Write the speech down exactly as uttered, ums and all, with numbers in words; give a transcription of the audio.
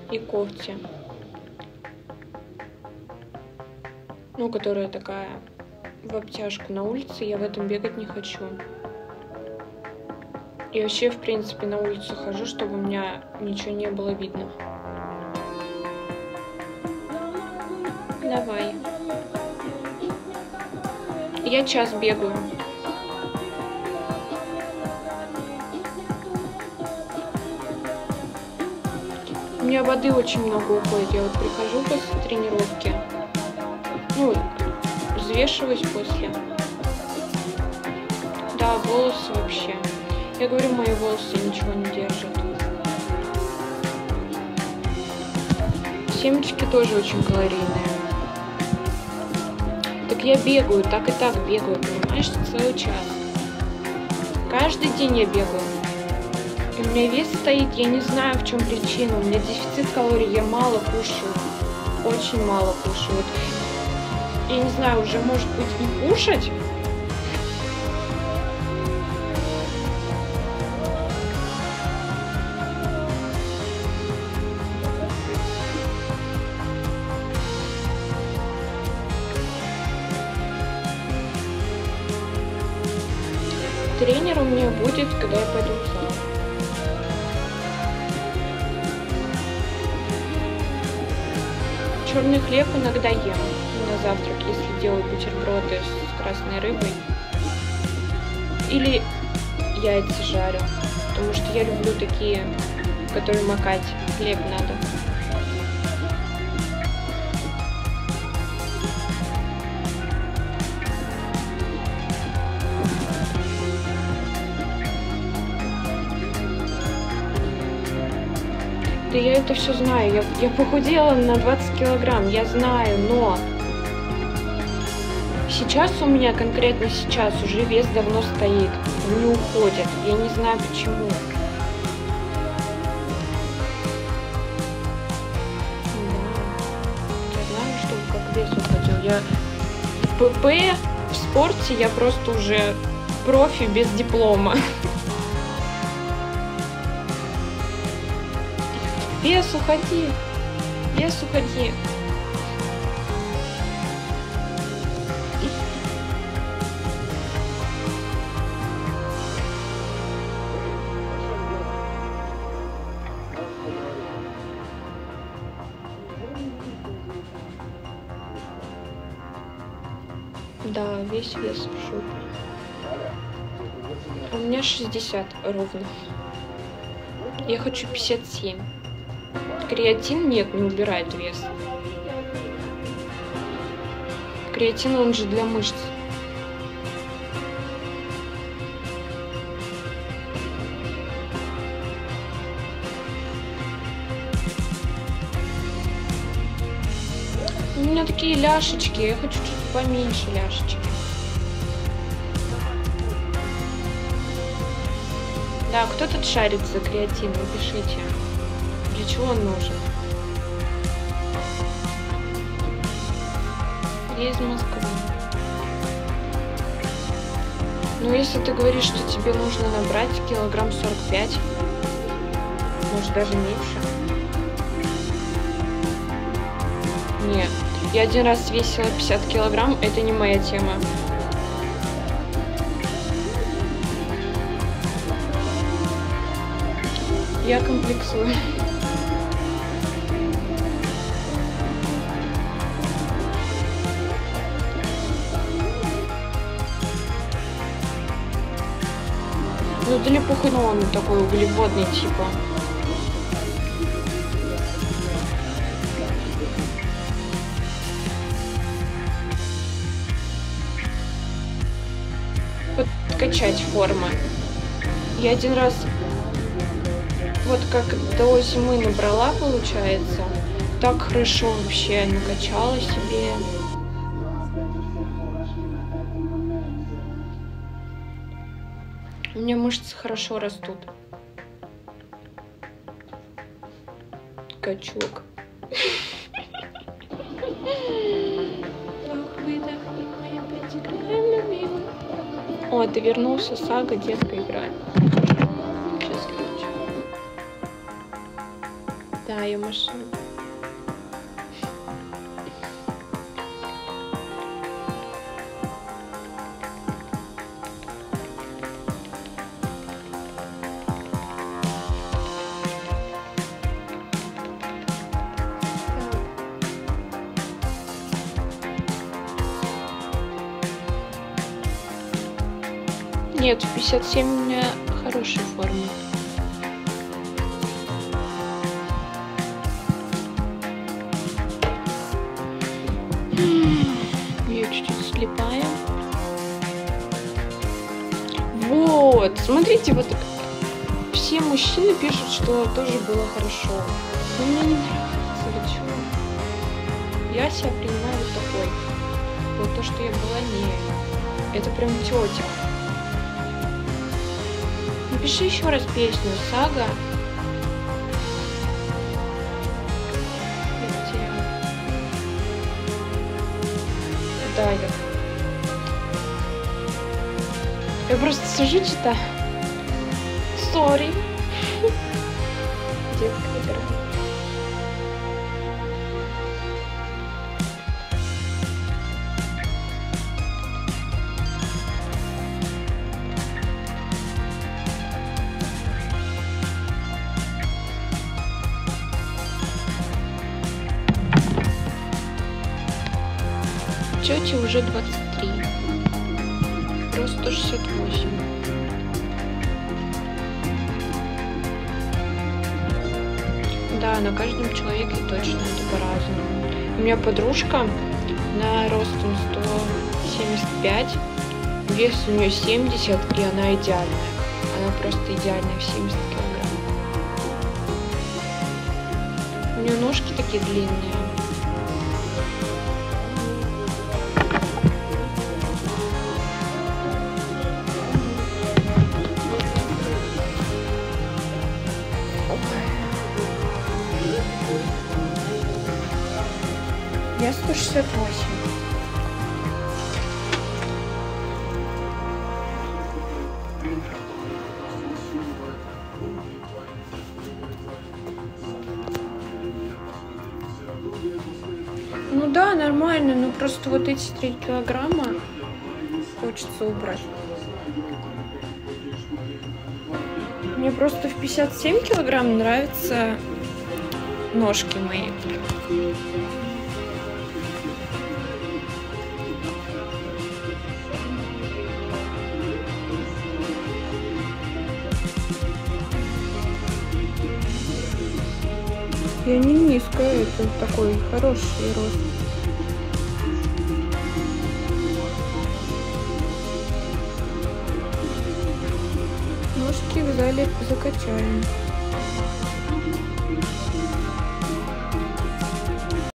и кофте. Ну, которая такая в обтяжку на улице. Я в этом бегать не хочу. И вообще, в принципе, на улицу хожу, чтобы у меня ничего не было видно. Давай. Я час бегаю. У меня воды очень много уходит. Я вот прихожу после тренировки. Ну, взвешиваюсь после. Да, волосы вообще. Я говорю, мои волосы ничего не держат. Семечки тоже очень калорийные. Так я бегаю, так и так бегаю, понимаешь, целый час. Каждый день я бегаю. И у меня вес стоит, я не знаю, в чем причина. У меня дефицит калорий, я мало кушаю. Очень мало кушаю. Вот, я не знаю, уже может быть и кушать. Тренер у меня будет, когда я пойду в зал. Черный хлеб иногда ем на завтрак, если делаю бутерброды с красной рыбой. Или яйца жарю, потому что я люблю такие, в которые макать хлеб надо. Да я это все знаю, я, я похудела на двадцать килограмм, я знаю, но сейчас у меня, конкретно сейчас, уже вес давно стоит, он не уходит, я не знаю почему. Да. Я знаю, что как вес уходил, я в ПП, в спорте я просто уже профи без диплома. Вес, уходи, вес, уходи. Да, весь вес в шубе. У меня шестьдесят ровно. Я хочу пятьдесят семь. Креатин нет, не убирает вес. Креатин, он же для мышц. У меня такие ляшечки, я хочу чуть поменьше ляшечки. Да, кто тут шарит за креатин, напишите. Для чего он нужен? Я из Москвы. Ну, если ты говоришь, что тебе нужно набрать килограмм сорок пять, может даже меньше. Нет, я один раз весила пятьдесят килограмм, это не моя тема. Я комплексую. Ну, это лепуха, но он такой углеводный, типа. Подкачать формы. Я один раз вот как до зимы набрала, получается. Так хорошо вообще накачала себе. У меня мышцы хорошо растут. Качок. О, ты вернулся, Сага, детка играет. Сейчас включу. Да, ее машина. Нет, в пятьдесят семь у меня хорошая форма. Я чуть-чуть слепая. Вот, смотрите, вот все мужчины пишут, что тоже было хорошо. Но мне не нравится, вы чего? Я себя принимаю вот такой. Вот то, что я была, не. Это прям тетя. Напиши еще раз песню «Сага». Да, я... Я просто сижу, читаю. Сори. Детка, дорогая. Тете уже двадцать три, рост сто шестьдесят восемь. Да, на каждом человеке точно это по-разному. У меня подружка, она ростом сто семьдесят пять, вес у нее семьдесят, и она идеальная. Она просто идеальная в семьдесят килограмм. У нее ножки такие длинные. Я сто шестьдесят восемь. Ну да, нормально, но просто вот эти три килограмма хочется убрать. Мне просто в пятьдесят семь килограмм нравятся ножки мои. Я не низкая, это такой хороший рост. Ножки в зале закачаем.